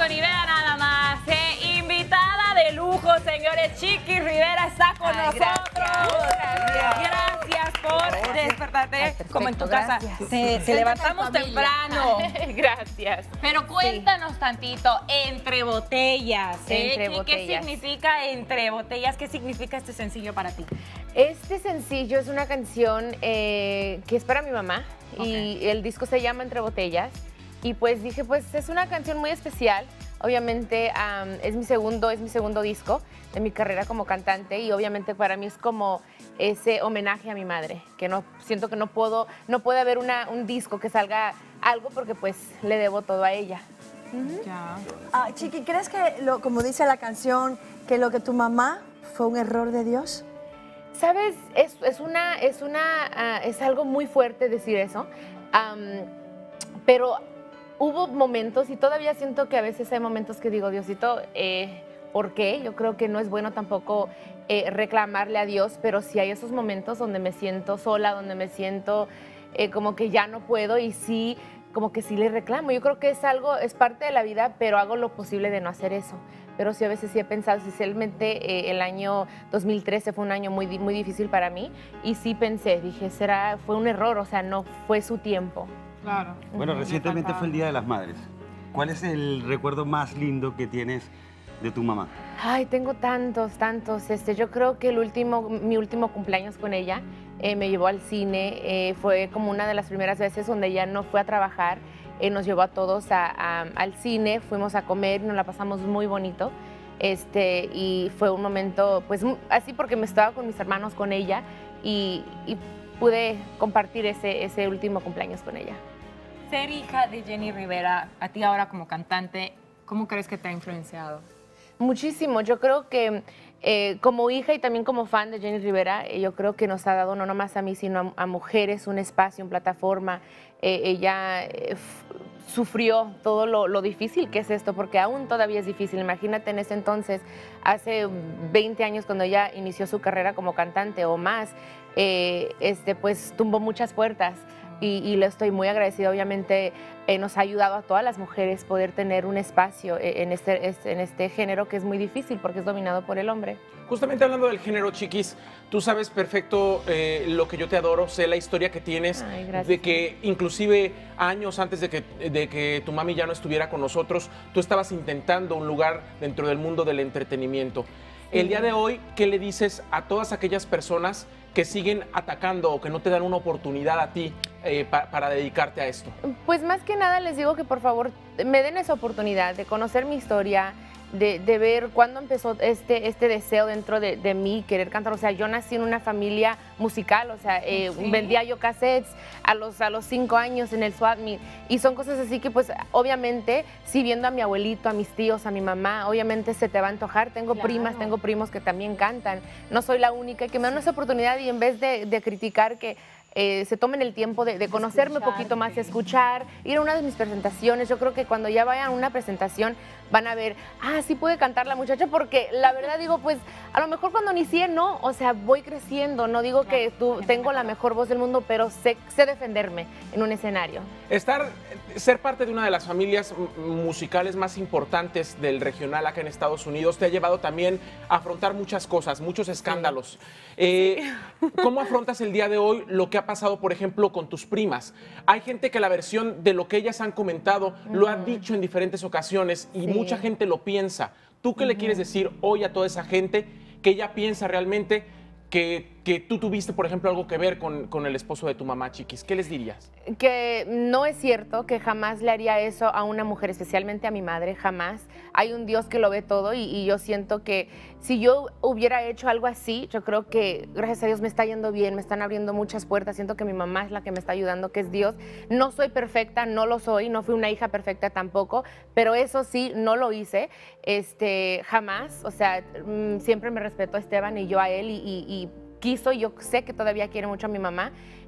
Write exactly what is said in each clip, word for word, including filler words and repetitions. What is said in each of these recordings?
con idea nada más. ¿eh? Invitada de lujo, señores. Chiquis Rivera está con Ay, nosotros. Gracias, gracias por despertarte. Ay, como en tu casa. Te, te levantamos temprano. Gracias. Pero cuéntanos sí. tantito, Entre Botellas. ¿eh? Entre ¿Qué, botellas. ¿Qué significa Entre Botellas? ¿Qué significa este sencillo para ti? Este sencillo es una canción eh, que es para mi mamá. Okay. Y el disco se llama Entre Botellas. Y pues dije, pues es una canción muy especial. Obviamente um, es mi segundo, es mi segundo disco de mi carrera como cantante y obviamente para mí es como ese homenaje a mi madre, que no siento que no puedo, no puede haber una, un disco que salga algo porque pues le debo todo a ella. Uh-huh. Ya. Ah, Chiqui, ¿crees que, lo, como dice la canción, que lo que tu mamá fue un error de Dios? Sabes, es, es, una, es, una, uh, es algo muy fuerte decir eso, um, pero hubo momentos y todavía siento que a veces hay momentos que digo, Diosito, eh, ¿por qué? Yo creo que no es bueno tampoco eh, reclamarle a Dios, pero sí hay esos momentos donde me siento sola, donde me siento eh, como que ya no puedo y sí, como que sí le reclamo. Yo creo que es algo, es parte de la vida, pero hago lo posible de no hacer eso. Pero sí a veces sí he pensado, especialmente eh, el año dos mil trece fue un año muy, muy difícil para mí y sí pensé, dije, será, fue un error, o sea, no fue su tiempo. Claro. Bueno, recientemente fue el Día de las Madres. ¿Cuál es el recuerdo más lindo que tienes de tu mamá? Ay, tengo tantos, tantos. Este, yo creo que el último, mi último cumpleaños con ella eh, me llevó al cine. Eh, fue como una de las primeras veces donde ella no fue a trabajar. Eh, nos llevó a todos a, a, al cine, fuimos a comer, nos la pasamos muy bonito. Este, y fue un momento, pues así porque me estaba con mis hermanos, con ella y, y pude compartir ese, ese último cumpleaños con ella. Ser hija de Jenny Rivera, a ti ahora como cantante, ¿cómo crees que te ha influenciado? Muchísimo. Yo creo que eh, como hija y también como fan de Jenny Rivera, eh, yo creo que nos ha dado no nomás a mí, sino a, a mujeres un espacio, una plataforma. Eh, ella eh, sufrió todo lo, lo difícil que es esto, porque aún todavía es difícil. Imagínate en ese entonces, hace veinte años cuando ella inició su carrera como cantante o más, eh, este, pues tumbó muchas puertas. Y, y le estoy muy agradecida, obviamente eh, nos ha ayudado a todas las mujeres poder tener un espacio en este, en este género que es muy difícil porque es dominado por el hombre. Justamente hablando del género, Chiquis, tú sabes perfecto eh, lo que yo te adoro, sé la historia que tienes, Ay, gracias. De que inclusive años antes de que, de que tu mami ya no estuviera con nosotros, tú estabas intentando un lugar dentro del mundo del entretenimiento. Sí. El día de hoy, ¿qué le dices a todas aquellas personas que siguen atacando o que no te dan una oportunidad a ti eh, pa para dedicarte a esto? Pues más que nada les digo que por favor me den esa oportunidad de conocer mi historia, de, de ver cuándo empezó este, este deseo dentro de, de mí, querer cantar. O sea, yo nací en una familia musical, o sea, eh, ¿sí? vendía yo cassettes a los, a los cinco años en el Swap Meet, y son cosas así que pues obviamente, si viendo a mi abuelito, a mis tíos, a mi mamá, obviamente se te va a antojar. Tengo claro. primas, tengo primos que también cantan, no soy la única, que me dan esa oportunidad y en vez de, de criticar que Eh, se tomen el tiempo de, de conocerme un poquito más, escuchar, ir a una de mis presentaciones. Yo creo que cuando ya vayan a una presentación van a ver, ah, sí puede cantar la muchacha, porque la verdad digo, pues a lo mejor cuando inicié no, o sea, voy creciendo, no digo que tú, tengo la mejor voz del mundo, pero sé, sé defenderme en un escenario. Estar, ser parte de una de las familias musicales más importantes del regional acá en Estados Unidos te ha llevado también a afrontar muchas cosas, muchos escándalos. Sí. Eh, sí. ¿Cómo afrontas el día de hoy lo que ha pasado, por ejemplo, con tus primas? Hay gente que la versión de lo que ellas han comentado uh-huh. lo ha dicho en diferentes ocasiones y sí. mucha gente lo piensa. ¿Tú qué uh-huh. le quieres decir hoy a toda esa gente que ella piensa realmente que, que tú tuviste, por ejemplo, algo que ver con, con el esposo de tu mamá, Chiquis? ¿Qué les dirías? Que no es cierto, que jamás le haría eso a una mujer, especialmente a mi madre, jamás. Hay un Dios que lo ve todo y, y yo siento que si yo hubiera hecho algo así, yo creo que gracias a Dios me está yendo bien, me están abriendo muchas puertas, siento que mi mamá es la que me está ayudando, que es Dios. No soy perfecta, no lo soy, no fui una hija perfecta tampoco, pero eso sí, no lo hice, este, jamás. O sea, siempre me respeto a Esteban y yo a él y, y, y quiso, y yo sé que todavía quiere mucho a mi mamá.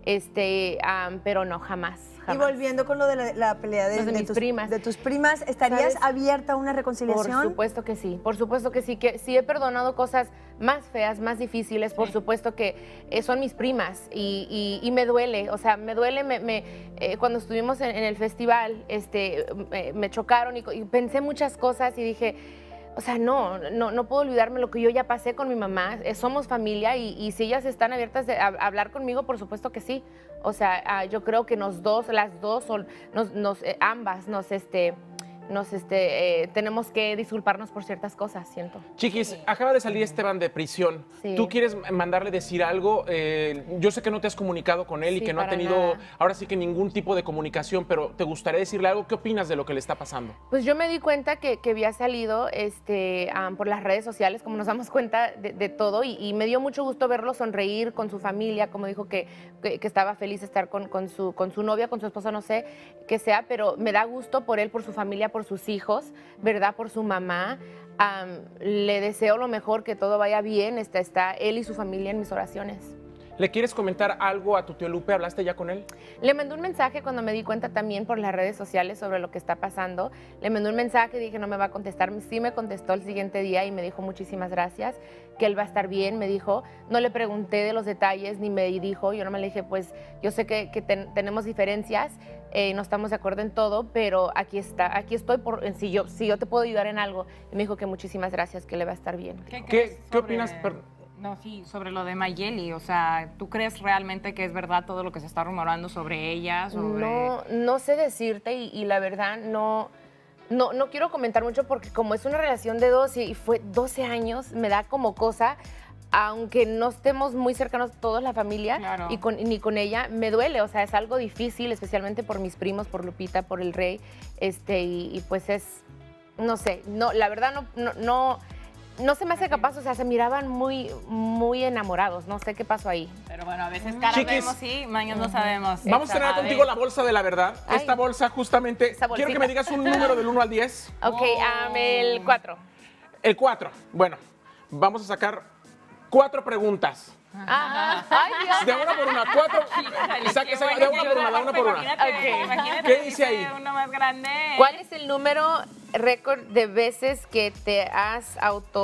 este, um, pero no, jamás. Y volviendo con lo de la, la pelea de, de, de, de, mis tus, primas. de tus primas, ¿estarías ¿Sabes? abierta a una reconciliación? Por supuesto que sí, por supuesto que sí, que sí he perdonado cosas más feas, más difíciles, por sí. supuesto que eh, son mis primas y, y, y me duele, o sea, me duele, me, me, eh, cuando estuvimos en, en el festival, este, me, me chocaron y, y pensé muchas cosas y dije, o sea, no, no, no puedo olvidarme lo que yo ya pasé con mi mamá, eh, somos familia y, y si ellas están abiertas de, a, a hablar conmigo, por supuesto que sí. O sea, uh, yo creo que nos dos, las dos, son, nos, nos, eh, ambas nos, este, nos, este, eh, tenemos que disculparnos por ciertas cosas, siento. Chiquis, sí. acaba de salir Esteban de prisión. Sí. ¿Tú quieres mandarle decir algo? Eh, yo sé que no te has comunicado con él sí, y que no ha tenido, nada. ahora sí que ningún tipo de comunicación, pero ¿te gustaría decirle algo? ¿Qué opinas de lo que le está pasando? Pues yo me di cuenta que, que había salido este, um, por las redes sociales, como nos damos cuenta de, de todo, y, y me dio mucho gusto verlo sonreír con su familia, como dijo que, que, que estaba feliz de estar con, con, su, con su novia, con su esposa, no sé qué sea, pero me da gusto por él, por su familia, por sus hijos, ¿verdad? Por su mamá. Um, le deseo lo mejor, que todo vaya bien. Está, está él y su familia en mis oraciones. ¿Le quieres comentar algo a tu tío Lupe? ¿Hablaste ya con él? Le mandé un mensaje cuando me di cuenta también por las redes sociales sobre lo que está pasando. Le mandé un mensaje, dije no me va a contestar. Sí me contestó el siguiente día y me dijo muchísimas gracias, que él va a estar bien, me dijo. No le pregunté de los detalles ni me dijo, yo no me le dije, pues yo sé que, que ten, tenemos diferencias, eh, no estamos de acuerdo en todo, pero aquí está, aquí estoy por si yo, si yo te puedo ayudar en algo. Y me dijo que muchísimas gracias, que le va a estar bien. ¿Qué, ¿Qué, ¿qué sobre... opinas? Per... No, sí, sobre lo de Mayeli, o sea, ¿tú crees realmente que es verdad todo lo que se está rumorando sobre ella? Sobre... No, no sé decirte y, y la verdad no, no, no quiero comentar mucho porque como es una relación de dos y fue doce años, me da como cosa, aunque no estemos muy cercanos todos la familia, claro. y con, ni con ella, me duele, o sea, es algo difícil, especialmente por mis primos, por Lupita, por el Rey, este, y, y pues es, no sé, no, la verdad no, no, no No se me hace capaz, o sea, se miraban muy, muy enamorados. No sé qué pasó ahí. Pero bueno, a veces cara Chiquis, vemos sí, mañana no sabemos. Vamos a tener contigo la bolsa de la verdad. Ay. Esta bolsa justamente, quiero que me digas un número del uno al diez. Ok, um, el cuatro. El cuatro. Bueno, vamos a sacar cuatro preguntas. Ajá. Ay, Dios. De una por una, cuatro. Saque, saque, de una por una, de una por una. Imagínate, imagínate, ¿Qué dice ahí? Uno más grande. ¿Cuál es el número récord de veces que te has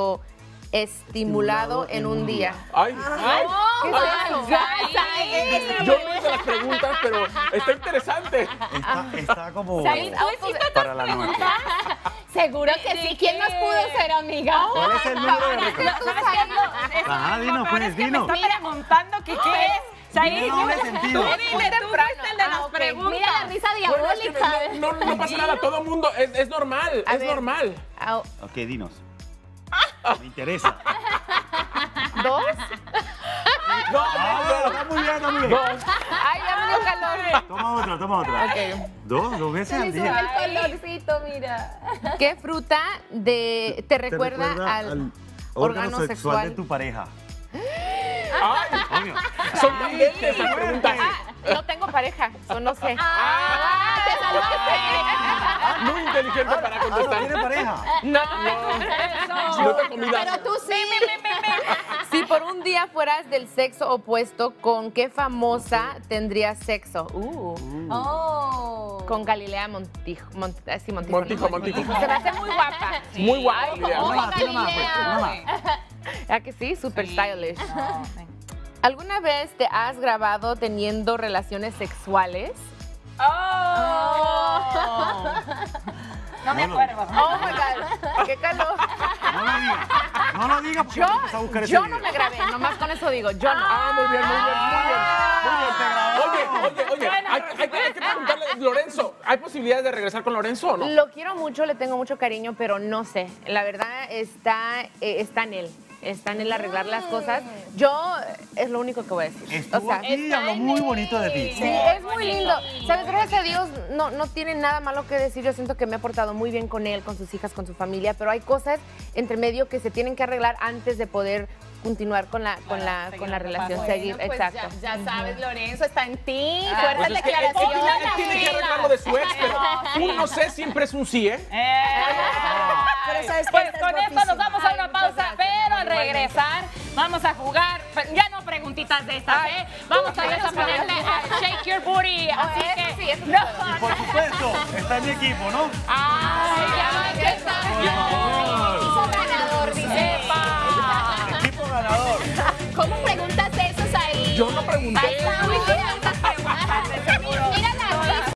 autoestimulado en un día? Ay, ay, ¿Qué ay. es eso? Yo no hice las preguntas, pero está interesante. Está, está como ¿Sabes? para la noche. Seguro que sí. ¿Quién más pudo ser, amiga? ¿Cuál es el número de récord? Ajá, dinos, pues, dinos. Me está preguntando que qué es. Said, Tiene doble sentido. Tú dile, tú fuiste el de las preguntas. Mira la risa Bueno, es que diabólica. no, no, no pasa nada, todo mundo, es, es normal, A es ver. normal. Ah, Ok, dinos. Me interesa. ¿Dos? No, Ah, no, está muy bien, está muy bien. no. Ay, ya me dio calor. Toma otra, toma otra. Ok. Dos, dos veces al Le sube día. el colorcito, mira. ¿Qué fruta de, te recuerda, al, órgano sexual de tu pareja. Ay, Obvio. son candentes las preguntas. No tengo pareja, so no sé. Ah, te salvaste. Muy inteligente para Ah, ¿no contestar. tiene pareja? No, No te comidas. Pero tú sí. Si por un día fueras del sexo opuesto, ¿con qué famosa tendrías sexo? Uh, Oh. con Galilea Montijo. Mont ah, sí, Montijo. Montijo, ¿no? Montijo. Se me hace muy guapa. Muy guapa. Galilea. Una más, una más, pues, una más. ¿A que sí? Super stylish. No, sí. ¿Alguna vez te has grabado teniendo relaciones sexuales? Oh. No me No lo- acuerdo. Oh my God, qué calor. No lo digas. No lo digas porque Yo, vamos a buscar ese yo video. no me grabé, nomás con eso digo, yo no. Ah, muy bien, muy bien, muy bien. Muy bien. Oye, oye, oye, Bueno, hay, hay que- hay que preguntarle, Lorenzo, ¿hay posibilidades de regresar con Lorenzo o no? Lo quiero mucho, le tengo mucho cariño, pero no sé. La verdad está, eh, está en él. Está en él arreglar las cosas. Yo, eh, es lo único que voy a decir. Estuvo aquí y habló muy bonito de ti. Sí, es muy lindo. Sabes, gracias a Dios no, no tiene nada malo que decir. Yo siento que me he portado muy bien con él, con sus hijas, con su familia, pero hay cosas entre medio que se tienen que arreglar antes de poder continuar con la, con la, seguir con la el relación, paso. seguir, Bueno, pues exacto. Ya, ya sabes, Lorenzo, está en ti. Ah, Fuertes Pues es que él, él declaraciones. tiene, él tiene que arreglar lo de su ex, pero un no sé siempre es un sí, ¿eh? Eh. Pero sabes que Pues estás con esto guapísima. nos vamos a una Ay, muchas pausa, gracias, pero al igualmente. regresar vamos a jugar, pero ya no preguntitas preguntitas de estas, ¿eh? Vamos a ver a ponerle a Shake Your Booty. Así que. Sí, eso no, sí. Por supuesto, está en mi equipo, ¿no? ¡Ay, ya va, está! Equipo ganador, dice. ¡Epa! Equipo ganador. ¿Cómo preguntas eso, ahí? Yo no pregunté. Muy bien.